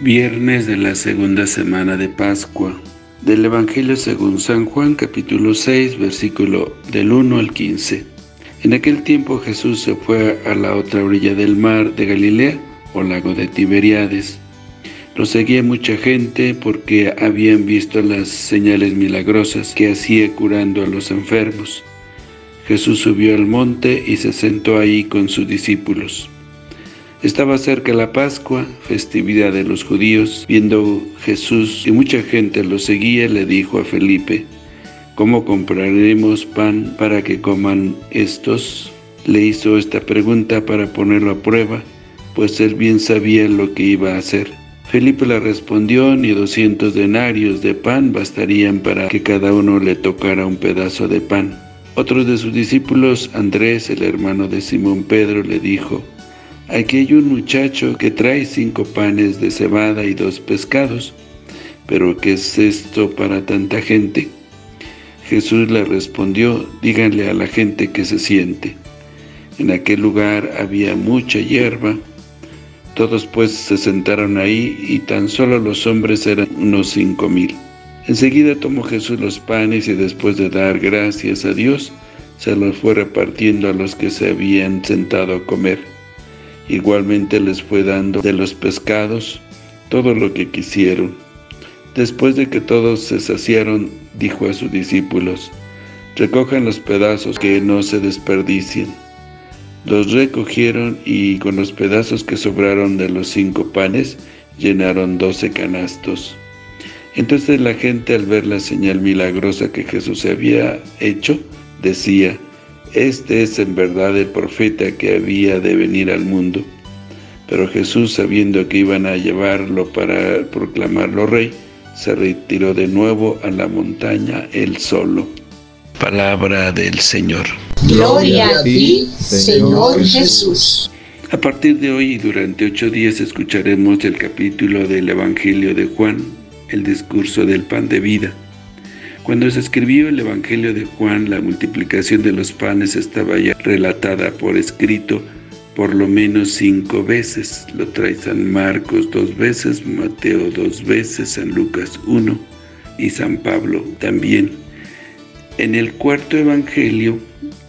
Viernes de la segunda semana de Pascua. Del Evangelio según San Juan, capítulo 6, versículo del 1 al 15. En aquel tiempo Jesús se fue a la otra orilla del mar de Galilea, o lago de Tiberíades. Lo seguía mucha gente porque habían visto las señales milagrosas que hacía curando a los enfermos. Jesús subió al monte y se sentó ahí con sus discípulos. Estaba cerca la Pascua, festividad de los judíos. Viendo Jesús que mucha gente lo seguía, le dijo a Felipe: ¿Cómo compraremos pan para que coman estos? Le hizo esta pregunta para ponerlo a prueba, pues él bien sabía lo que iba a hacer. Felipe le respondió: ni 200 denarios de pan bastarían para que cada uno le tocara un pedazo de pan. Otro de sus discípulos, Andrés, el hermano de Simón Pedro, le dijo: Aquí hay un muchacho que trae 5 panes de cebada y 2 pescados, ¿pero qué es esto para tanta gente? Jesús le respondió: díganle a la gente que se siente. En aquel lugar había mucha hierba. Todos pues se sentaron ahí, y tan solo los hombres eran unos 5,000. Enseguida tomó Jesús los panes y después de dar gracias a Dios, se los fue repartiendo a los que se habían sentado a comer. Igualmente les fue dando de los pescados todo lo que quisieron. Después de que todos se saciaron, dijo a sus discípulos: recojan los pedazos que no se desperdicien. Los recogieron y con los pedazos que sobraron de los 5 panes, llenaron 12 canastos. Entonces la gente, al ver la señal milagrosa que Jesús había hecho, decía: este es en verdad el profeta que había de venir al mundo. Pero Jesús, sabiendo que iban a llevarlo para proclamarlo rey, se retiró de nuevo a la montaña él solo. Palabra del Señor. Gloria a ti, Señor Jesús. A partir de hoy y durante 8 días escucharemos el capítulo del Evangelio de Juan, el discurso del pan de vida. Cuando se escribió el Evangelio de Juan, la multiplicación de los panes estaba ya relatada por escrito por lo menos 5 veces. Lo trae San Marcos 2 veces, Mateo 2 veces, San Lucas 1 y San Pablo también. En el cuarto Evangelio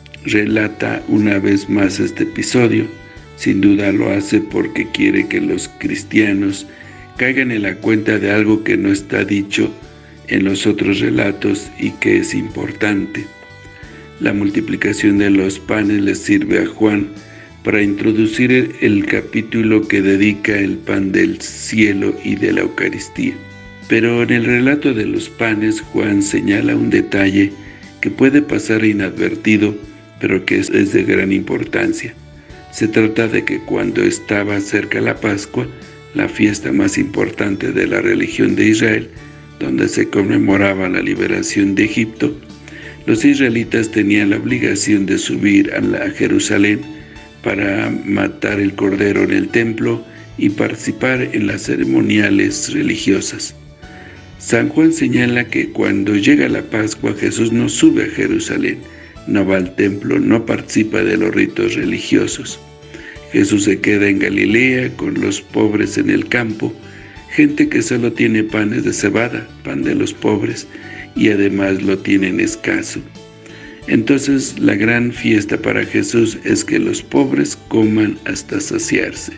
relata una vez más este episodio. Sin duda lo hace porque quiere que los cristianos caigan en la cuenta de algo que no está dicho en los otros relatos y que es importante. La multiplicación de los panes le sirve a Juan para introducir el capítulo que dedica el pan del cielo y de la Eucaristía. Pero en el relato de los panes, Juan señala un detalle que puede pasar inadvertido, pero que es de gran importancia. Se trata de que cuando estaba cerca la Pascua, la fiesta más importante de la religión de Israel, donde se conmemoraba la liberación de Egipto, los israelitas tenían la obligación de subir a Jerusalén para matar el cordero en el templo y participar en las ceremoniales religiosas. San Juan señala que cuando llega la Pascua, Jesús no sube a Jerusalén, no va al templo, no participa de los ritos religiosos. Jesús se queda en Galilea con los pobres en el campo, gente que solo tiene panes de cebada, pan de los pobres, y además lo tienen escaso. Entonces la gran fiesta para Jesús es que los pobres coman hasta saciarse.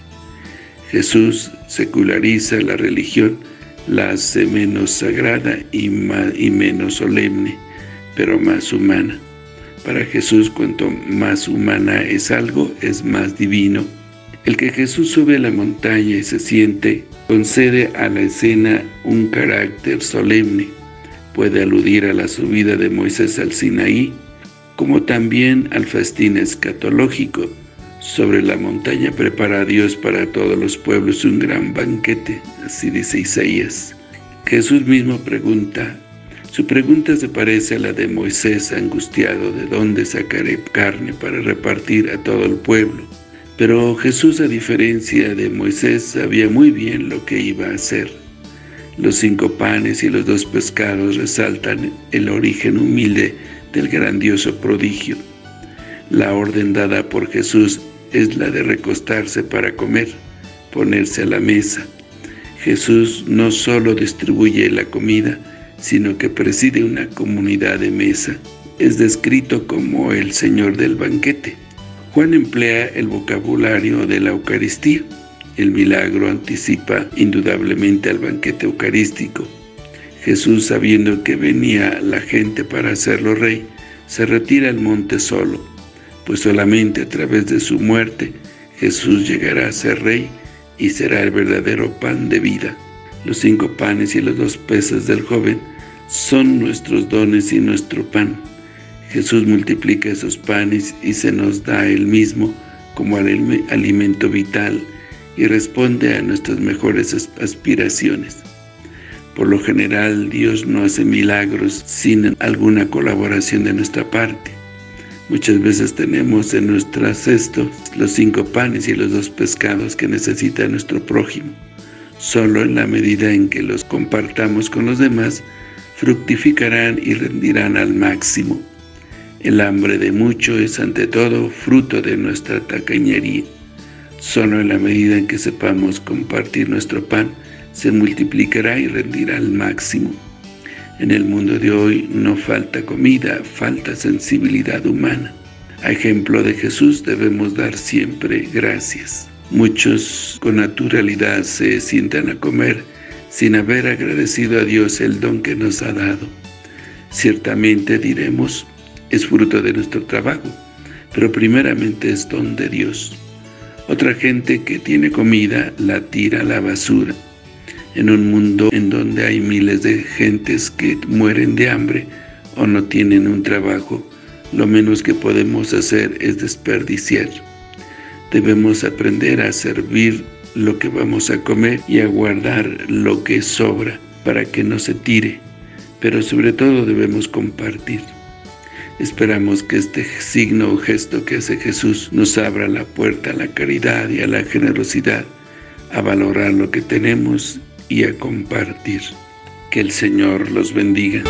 Jesús seculariza la religión, la hace menos sagrada y menos solemne, pero más humana. Para Jesús, cuanto más humana es algo, es más divino. El que Jesús sube a la montaña y se siente, concede a la escena un carácter solemne. Puede aludir a la subida de Moisés al Sinaí, como también al festín escatológico. Sobre la montaña prepara a Dios para todos los pueblos un gran banquete, así dice Isaías. Jesús mismo pregunta. Su pregunta se parece a la de Moisés angustiado: ¿de dónde sacaré carne para repartir a todo el pueblo? Pero Jesús, a diferencia de Moisés, sabía muy bien lo que iba a hacer. Los 5 panes y los 2 pescados resaltan el origen humilde del grandioso prodigio. La orden dada por Jesús es la de recostarse para comer, ponerse a la mesa. Jesús no solo distribuye la comida, sino que preside una comunidad de mesa. Es descrito como el Señor del banquete. Juan emplea el vocabulario de la Eucaristía. El milagro anticipa indudablemente al banquete eucarístico. Jesús, sabiendo que venía la gente para hacerlo rey, se retira al monte solo, pues solamente a través de su muerte Jesús llegará a ser rey y será el verdadero pan de vida. Los 5 panes y los 2 peces del joven son nuestros dones y nuestro pan. Jesús multiplica esos panes y se nos da Él mismo como alimento vital y responde a nuestras mejores aspiraciones. Por lo general, Dios no hace milagros sin alguna colaboración de nuestra parte. Muchas veces tenemos en nuestros cestos los 5 panes y los 2 pescados que necesita nuestro prójimo. Solo en la medida en que los compartamos con los demás, fructificarán y rendirán al máximo. El hambre de muchos es ante todo fruto de nuestra tacañería. Solo en la medida en que sepamos compartir nuestro pan, se multiplicará y rendirá al máximo. En el mundo de hoy no falta comida, falta sensibilidad humana. A ejemplo de Jesús debemos dar siempre gracias. Muchos con naturalidad se sientan a comer sin haber agradecido a Dios el don que nos ha dado. Ciertamente diremos, es fruto de nuestro trabajo, pero primeramente es don de Dios. Otra gente que tiene comida la tira a la basura. En un mundo en donde hay miles de gentes que mueren de hambre o no tienen un trabajo, lo menos que podemos hacer es desperdiciar. Debemos aprender a servir lo que vamos a comer y a guardar lo que sobra para que no se tire, pero sobre todo debemos compartir. Esperamos que este signo o gesto que hace Jesús nos abra la puerta a la caridad y a la generosidad, a valorar lo que tenemos y a compartir. Que el Señor los bendiga.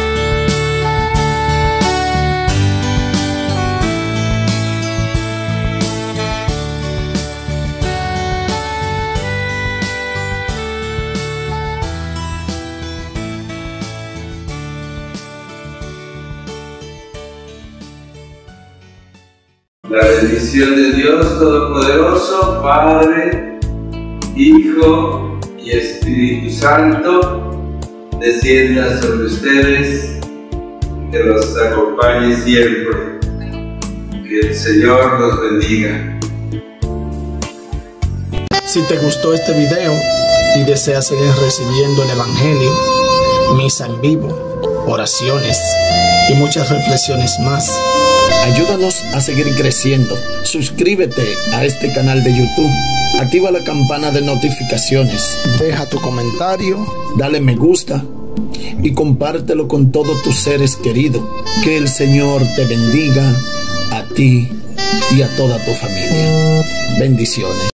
La bendición de Dios Todopoderoso, Padre, Hijo y Espíritu Santo, descienda sobre ustedes, que los acompañe siempre. Que el Señor los bendiga. Si te gustó este video y deseas seguir recibiendo el Evangelio, misa en vivo, oraciones y muchas reflexiones más, ayúdanos a seguir creciendo. Suscríbete a este canal de YouTube. Activa la campana de notificaciones. Deja tu comentario. Dale me gusta. Y compártelo con todos tus seres queridos. Que el Señor te bendiga a ti y a toda tu familia. Bendiciones.